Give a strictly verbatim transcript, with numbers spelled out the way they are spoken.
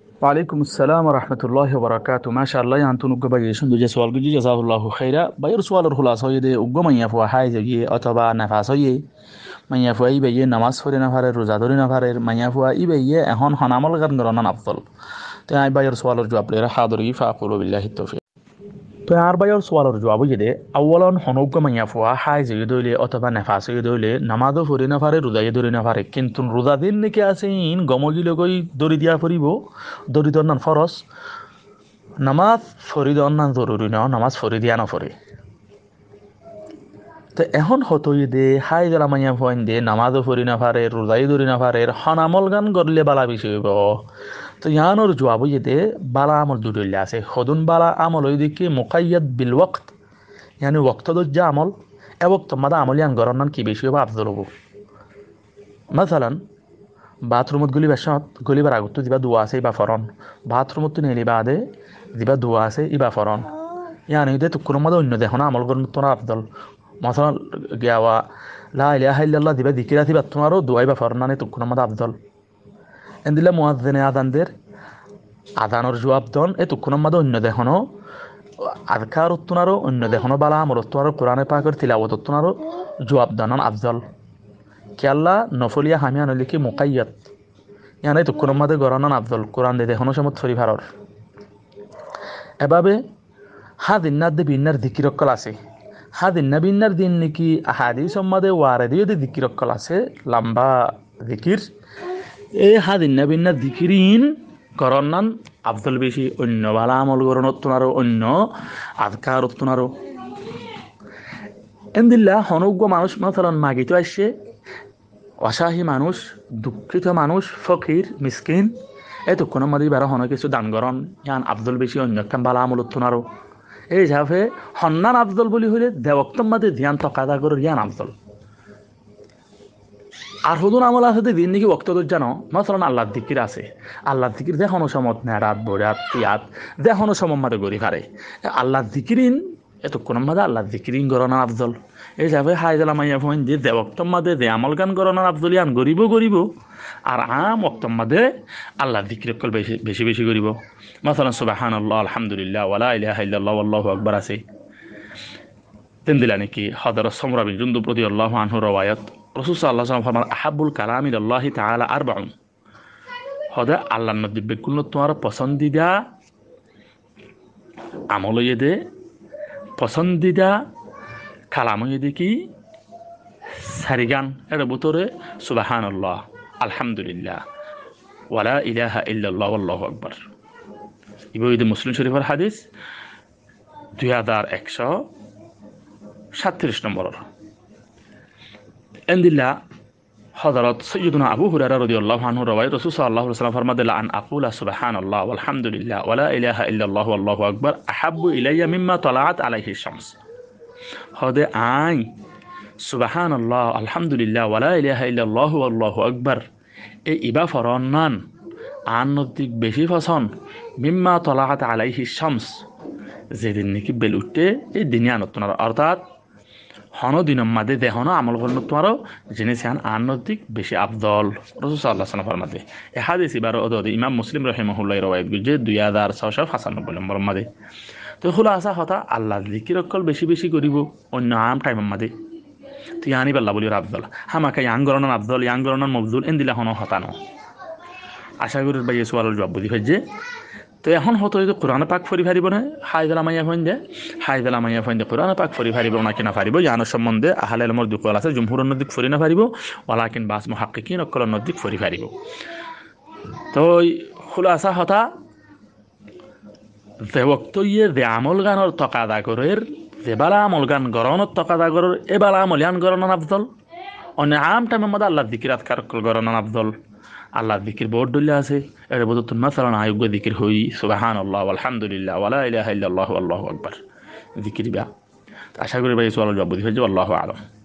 وعليكم السلام ورحمة الله وبركاته ما شاء الله يعني تنو قبل يشندو جي سوال جي جزاه الله خيرا باير سوال الخلاصة يدي وقو من يفوا حاجة جي أتبع نفاسة يي من يفوا إي بيه نماز فري نفر روزادوري نفر من يفوا إي بيه أهون هنعمل غير نرنا أفضل تاني باير سوال الجواب لي حاضري فأقول بالله التوفيق তো আর বাইর সোয়ালের জবাব যদি আওয়ালন হনুগ্গ মাইয়া ফুয়া হাই যে দইলে অথবা নেফাসে দইলে নামাজও পড়ি না পারে রোজাই ধরে না পারে কিন্তু রোজা দিন নাকি আছে ইন গমগিলে গই দড়ি দিয়া পড়িব দড়ি দন্নান ফরস নামাজ ফরি দন্নান জরুরি না নামাজ ফরি দিয়া না পড়ে তো এখন হতো দে হাই জলা মাইয়া ফুয়াইন দে নামাজও পড়ি না পারে রোজাই ধরি না পারে হনামল গান করলে বালা বেশি হইব তো ইয়ানোর জবাব যেতে বালা আমল দুটোইলে আছে হদুন বালা আমল ওই দিকে মুকাইয়াদ বিল ওয়াক্ত ইয়ানি ওয়াক্ত দজ্জা আমল এ ওয়াক্ত মাদা আমল ইয়ান গরনান কি বেশি হবে আফজল হবো মাসালান বাথরুমত গলি বেশত গলিবার আগত দিবা দোয়া আছে ইবা ফরন বাথরুমত নেলি বাদে দিবা দোয়া আছে ইবা ফরন ইয়ানি দে তুকুর মাদা অন্য দেখো না আমল গরন তোরা আফজল মাসালান গিয়াওয়া লা ইলাহা ইল্লাল্লাহ দিবা দিকিরা দিবা তোমারও দোয়া ইবা ফরন মানে তুকুর মাদা আফজল এন্দিলে মুয়াজ্জিনে আযানদের আযানের জবাব দন এ তুকুন মাদে অন্য দেখনো আযকার উত্তনারও অন্য দেখনো বালা আমল উত্তনারও কোরআনে পাকের তিলাওয়াত উত্তনারও জবাব দানন আফজল কি আল্লাহ নফলিয়া হামিয়ান লিখি মুকাইয়াত ইয়ানে তুকুন মাদে গরানন আফজল কোরআন দে দেখনো সমত ফরি ভারর এভাবে হাদিনাদ দে বিন্নার যিকিরকল আছে হাদিনা বিন্নার দিন নাকি হাদিস সম্মাদে ওয়ারেদিও দে যিকিরকল আছে লম্বা যিকির এই হাদিন নাবিন্না দিকিরিন করন্নান আফজল বেশি অন্য বালা আমল গরণত্তনারও অন্য আদকারত্তনারও এন্দিল্লা হনুগ্য মানুষ মাসালান মাগিত আসছে অসাহী মানুষ দুঃখিত মানুষ ফকির মিসকিন এই তো কোনো মাদি বারো হন কিছু দান গরণ ইয়ান আফজল বেশি অন্য একটা বালা আমলত্তনারও এই যাবে হন্নান আফজল বলি হইলে দেবক্তম মাদে ধ্যান তকাদা গরর ইয়ান আফজল আর হুদুন আমল আছে দিন নাকি বক্তব্য জানো মাসালান আল্লাহর দিকির আছে আল্লাহর দিকির দেখানো সমত না রাত বরাত তিয়াত দেখানো সমম মাদে গরি পারে আল্লাহর দিকিরিন এত কোন মাদে আল্লাহর দিকিরিন গরনা আফজল এই যাবে হাই জালা মাইয়া ফোন যে দেবক্তম মাদে দে আমল গান গরনা আফজল ইয়ান গরিব গরিব আর আম ওক্তম মাদে আল্লাহর দিকির কল বেশি বেশি বেশি গরিব মাসালান সুবহানাল্লাহ আলহামদুলিল্লাহ ওয়ালা ইলাহা ইল্লাল্লাহ আল্লাহু আকবার আছে তেন দিলা নাকি হযরত সামরা বিন জুনদুব রাদিয়াল্লাহু আনহু রওয়ায়াত রাসূল সাল্লাল্লাহু আলাইহি ওয়াসাল্লাম ফরমান আহাব্বুল কালামি ইলাল্লাহি তাআলা আরবাউন হদা আল্লাহর নবী বেকুল তোমার পছন্দিদা আমল ইদে পছন্দিদা কালাম ইদে কি সারিগান এর ভিতরে সুবহানাল্লাহ আলহামদুলিল্লাহ ওয়ালা ইলাহা ইল্লাল্লাহ আল্লাহু আকবার ইবনে মুসলিম শরীফের হাদিস দুই হাজার একশো সাতত্রিশ নম্বর এন্দিল্লা হযরত সাইয়্যিদুনা আবু হুরায়রা রাদিয়াল্লাহু আনহু রাওয়ায়াত রাসূল সাল্লাল্লাহু আলাইহি ওয়াসাল্লাম ফরমাদেন আন আকুলা সুবহানাল্লাহ ওয়ালহামদুলিল্লাহ ওয়ালা ইলাহা ইল্লাল্লাহু আল্লাহু আকবার আহাব্বু ইলাইয়া মিম্মা তালাআত আলাইহি শামস হদে আই সুবহানাল্লাহ আলহামদুলিল্লাহ ওয়ালা ইলাহা ইল্লাল্লাহু আল্লাহু আকবার এই ইবা ফরনান আন নদিক বেশি পছন্দ মিম্মা তালাআত আলাইহি শামস যেদিন নাকি বেল উঠে এই দিনিয়া নতুন অর্থাৎ হন দিনের মাঝে দেহন আমল করল তোমারও জিনিস আন নদিক বেশি আফদল রাসূল সাল্লাল্লাহু আলাইহি ওয়াসাল্লাম ফরমাতে এ হাদিস ইবার ওদে ইমাম মুসলিম রাহিমাহুল্লাহ রাওয়ায়াত গুজে দুই হাজার ছয়শ পঁচানব্বই নম্বর মাঝে তো খুলাসা কথা আল্লাহ যিকির কল বেশি বেশি করিব অন্য আম টাইমের মাঝে তুই আনি পাল্লা বলি আফদল হামাকা ইয়াং গরনান আফদল ইয়াং গরনান মফদুল এন্দিলা হন হতানো আশা করি ভাই সোয়ালের জবাব বুঝি ফেজে তো এখন হতো যদি কোরআনে পাক ফরি ফারিব না হাইদলা মাইয়া ফইন দে হাইদলা মাইয়া ফইন দে কোরআনে পাক ফরি ফারিব না কিনা ফারিব জানো সম্বন্ধে আহলে ইলমর দুকল আছে জমহুরুন নদিক ফরি না ফারিব ওয়ালাকিন বাস মুহাক্কিকিন অকল নদিক ফরি ফারিব তো খুলাসা হতা যে ওয়াক্ত ইয়ে যে আমল গানর তকাদা করের যে বালা আমল গান গরনত তকাদা করের এ বালা আমল ইয়ান গরনান আফদল অন্য আম টাইমের মধ্যে আল্লাহর যিকিরাত কার গরনান আফদল আল্লাহর যিকির বহুত দলিল আছে এর বদতুন মাসালান আয়োগ্য যিকির হই সুবহানাল্লাহ আলহামদুলিল্লাহ ওয়ালা ইলাহা ইল্লাল্লাহু আল্লাহু আকবার যিকির বা আশা করি ভাই সোয়াল জবাব দিতে আল্লাহু আলাম।